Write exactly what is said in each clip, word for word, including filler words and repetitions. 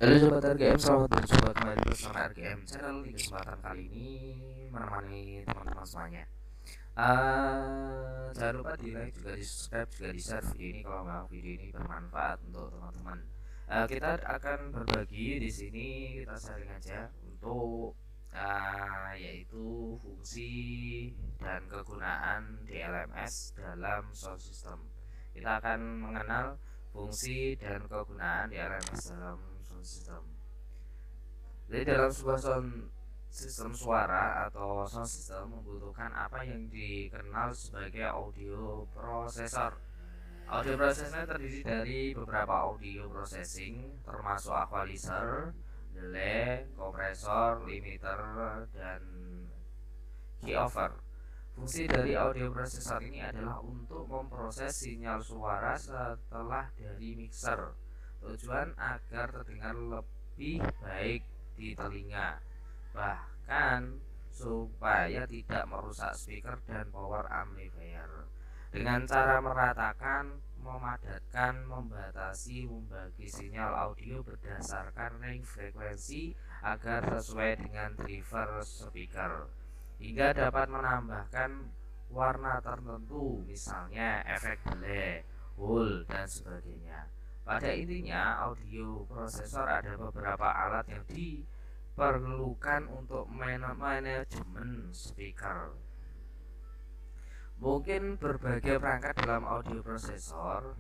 Halo Sobat R G M, selamat berjumpa kembali bersama R G M Channel. Di kesempatan kali ini menemani teman-teman semuanya. Uh, jangan lupa di like, juga di subscribe, juga di share video ini kalau memang video ini bermanfaat untuk teman-teman. Uh, kita akan berbagi di sini, kita sharing aja untuk uh, yaitu fungsi dan kegunaan D L M S dalam sound system. Kita akan mengenal fungsi dan kegunaan D L M S dalam sound system. Jadi dalam sebuah sound sistem suara atau sound system membutuhkan apa yang dikenal sebagai audio processor. Audio processor terdiri dari beberapa audio processing termasuk equalizer, delay, kompresor, limiter, dan keyover. Fungsi dari audio processor ini adalah untuk memproses sinyal suara setelah dari mixer. Tujuan agar terdengar lebih baik di telinga, bahkan supaya tidak merusak speaker dan power amplifier. Dengan cara meratakan, memadatkan, membatasi, membagi sinyal audio berdasarkan range frekuensi agar sesuai dengan driver speaker, hingga dapat menambahkan warna tertentu, misalnya efek delay, hole, dan sebagainya. Pada intinya, audio processor ada beberapa alat yang diperlukan untuk manajemen speaker. Mungkin berbagai perangkat dalam audio processor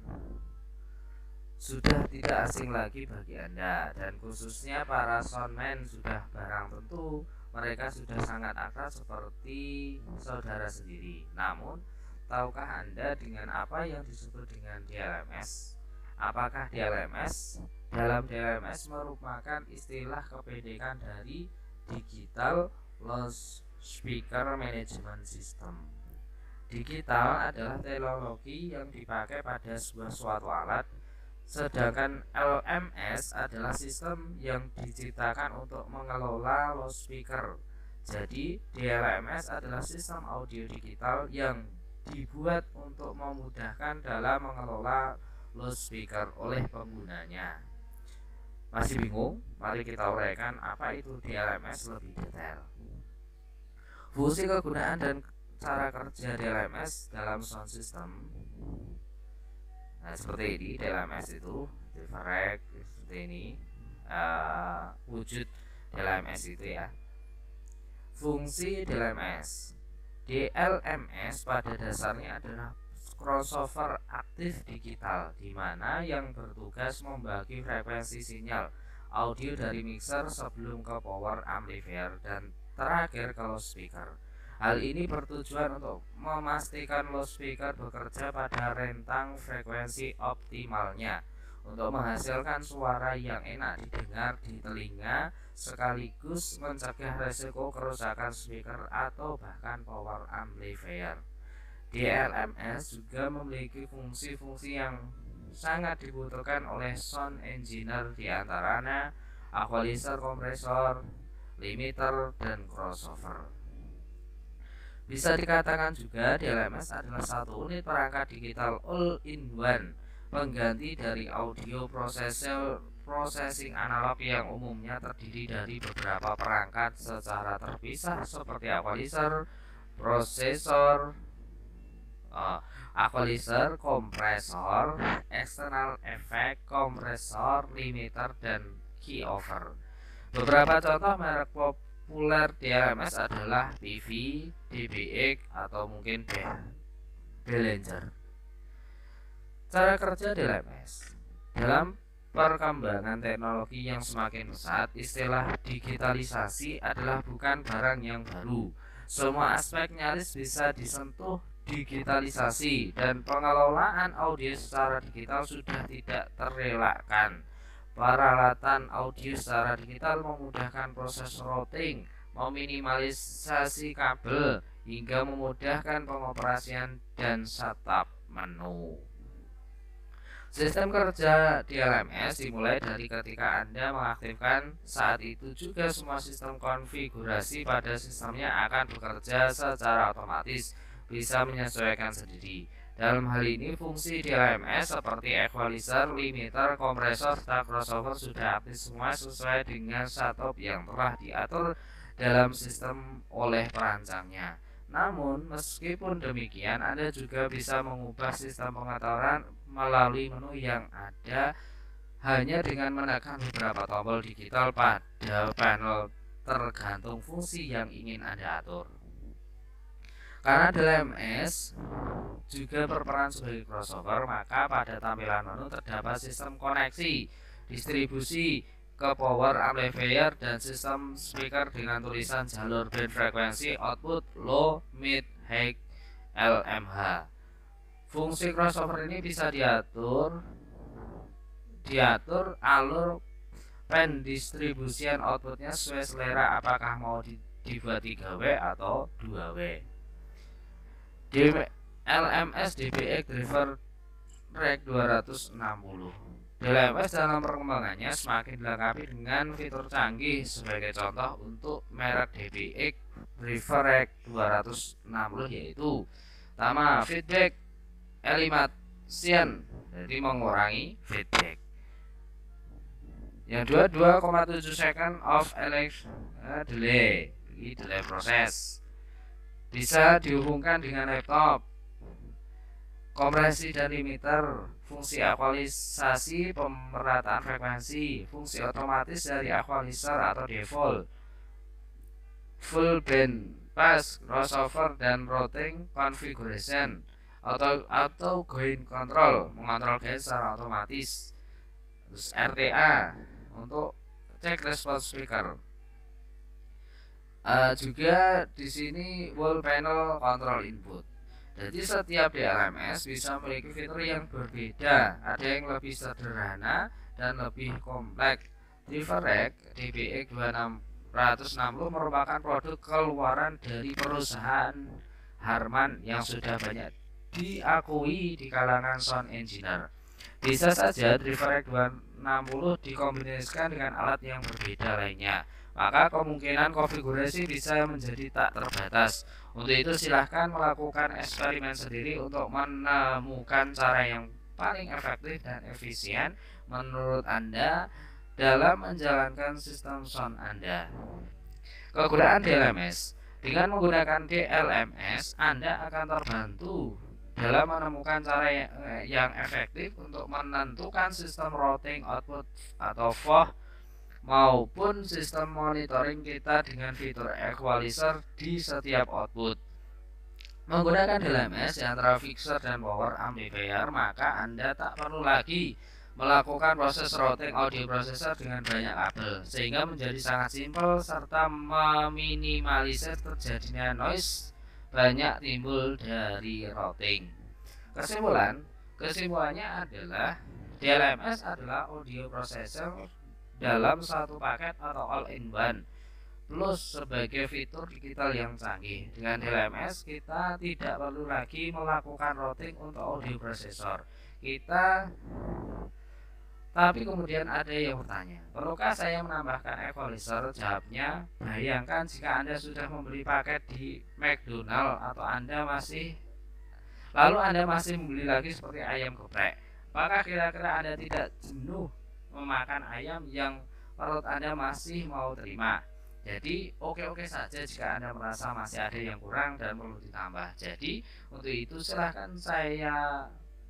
sudah tidak asing lagi bagi Anda, dan khususnya para soundman sudah barang tentu mereka sudah sangat akrab seperti saudara sendiri. Namun, tahukah Anda dengan apa yang disebut dengan D L M S? Apakah D L M S? Dalam D L M S merupakan istilah kependekan dari Digital Loudspeaker Management System. Digital adalah teknologi yang dipakai pada sebuah suatu alat, sedangkan L M S adalah sistem yang diciptakan untuk mengelola loudspeaker. Jadi D L M S adalah sistem audio digital yang dibuat untuk memudahkan dalam mengelola loudspeaker oleh penggunanya. Masih bingung? Mari kita uraikan apa itu D L M S lebih detail. Fungsi, kegunaan, dan cara kerja D L M S dalam sound system. Nah, seperti ini D L M S itu different, seperti ini uh, wujud D L M S itu ya. Fungsi D L M S. D L M S pada dasarnya adalah crossover aktif digital, di mana yang bertugas membagi frekuensi sinyal audio dari mixer sebelum ke power amplifier dan terakhir ke loudspeaker. Hal ini bertujuan untuk memastikan loudspeaker bekerja pada rentang frekuensi optimalnya untuk menghasilkan suara yang enak didengar di telinga, sekaligus mencegah resiko kerusakan speaker atau bahkan power amplifier. D L M S juga memiliki fungsi-fungsi yang sangat dibutuhkan oleh sound engineer, diantaranya equalizer, kompresor, limiter, dan crossover. Bisa dikatakan juga D L M S adalah satu unit perangkat digital all-in-one, pengganti dari audio processor processing analog yang umumnya terdiri dari beberapa perangkat secara terpisah seperti equalizer, prosesor, Uh, equalizer, kompresor, external effect, kompresor, limiter, dan keyover. Beberapa contoh merek populer D L M S adalah P V, D B X, atau mungkin Behringer. Cara kerja D L M S. Dalam perkembangan teknologi yang semakin pesat, istilah digitalisasi adalah bukan barang yang baru. Semua aspek nyaris bisa disentuh digitalisasi, dan pengelolaan audio secara digital sudah tidak terelakkan. Peralatan audio secara digital memudahkan proses routing, meminimalisasi kabel, hingga memudahkan pengoperasian dan setup menu. Sistem kerja D L M S dimulai dari ketika Anda mengaktifkan. Saat itu juga semua sistem konfigurasi pada sistemnya akan bekerja secara otomatis, bisa menyesuaikan sendiri, Dalam hal ini fungsi D L M S seperti equalizer, limiter, kompresor, serta crossover sudah aktif semua sesuai dengan setup yang telah diatur dalam sistem oleh perancangnya. Namun meskipun demikian, Anda juga bisa mengubah sistem pengaturan melalui menu yang ada hanya dengan menekan beberapa tombol digital pada panel tergantung fungsi yang ingin Anda atur. Karena D L M S juga berperan sebagai crossover, maka pada tampilan menu terdapat sistem koneksi, distribusi ke power amplifier, dan sistem speaker dengan tulisan jalur band frekuensi output low, mid, high, L M H. Fungsi crossover ini bisa diatur diatur alur pendistribusian outputnya sesuai selera, apakah mau dibuat tiga W atau dua W. D L M S D B X Driver Rack dua ratus enam puluh. D L M S dalam perkembangannya semakin dilengkapi dengan fitur canggih. Sebagai contoh untuk merek D B X Driver Rack dua ratus enam puluh yaitu pertama, feedback elimination, jadi mengurangi feedback. Yang dua, dua koma tujuh second of elect uh, delay, ini delay proses. Bisa dihubungkan dengan laptop. Kompresi dan limiter, fungsi equalisasi pemerataan frekuensi, fungsi otomatis dari equalizer atau default, full band pass, crossover dan routing configuration, atau auto gain control, mengontrol gain secara otomatis. Terus R T A untuk cek response speaker. Uh, juga di sini wall panel control input. Jadi setiap D L M S bisa memiliki fitur yang berbeda. Ada yang lebih sederhana dan lebih kompleks. Driver Rack D B X dua enam nol merupakan produk keluaran dari perusahaan Harman yang sudah banyak diakui di kalangan sound engineer. Bisa saja Driver Rack dua enam nol dikombinasikan dengan alat yang berbeda lainnya, maka kemungkinan konfigurasi bisa menjadi tak terbatas. Untuk itu silahkan melakukan eksperimen sendiri untuk menemukan cara yang paling efektif dan efisien menurut Anda dalam menjalankan sistem sound Anda. Kegunaan D L M S. Dengan menggunakan D L M S, Anda akan terbantu dalam menemukan cara yang efektif untuk menentukan sistem routing output atau V O H maupun sistem monitoring kita dengan fitur equalizer di setiap output. Menggunakan D L M S di antara fixer dan power amplifier, maka Anda tak perlu lagi melakukan proses routing audio processor dengan banyak kabel, sehingga menjadi sangat simpel serta meminimalisir terjadinya noise banyak timbul dari routing. Kesimpulan, kesimpulannya adalah D L M S adalah audio processor dalam satu paket atau all-in-one plus sebagai fitur digital yang canggih. Dengan D L M S kita tidak perlu lagi melakukan routing untuk audio processor kita. Tapi kemudian ada yang bertanya, perlukah saya menambahkan equalizer? Jawabnya, bayangkan jika Anda sudah membeli paket di McDonald atau Anda masih lalu Anda masih membeli lagi seperti ayam geprek. Apakah kira-kira Anda tidak jenuh memakan ayam yang perut Anda masih mau terima? Jadi oke-oke saja jika Anda merasa masih ada yang kurang dan perlu ditambah. Jadi untuk itu silahkan saya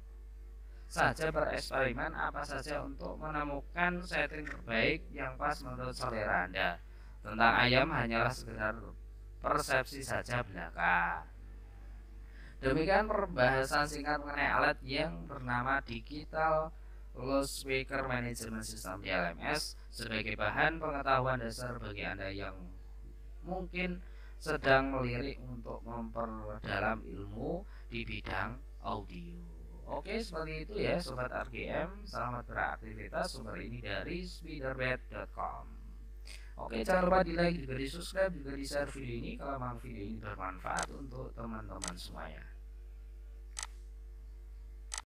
saja bereksperimen apa saja untuk menemukan setting terbaik yang pas menurut selera Anda. Tentang ayam hanyalah sekedar persepsi saja belaka. Demikian pembahasan singkat mengenai alat yang bernama Digital Loudspeaker Management System D L M S sebagai bahan pengetahuan dasar bagi Anda yang mungkin sedang melirik untuk memperdalam ilmu di bidang audio. Oke, seperti itu ya Sobat R G M. Selamat beraktivitas. Sumber ini dari spiderbed dot com. Oke, jangan lupa di like juga di subscribe juga di share video ini kalau memang video ini bermanfaat untuk teman-teman semuanya.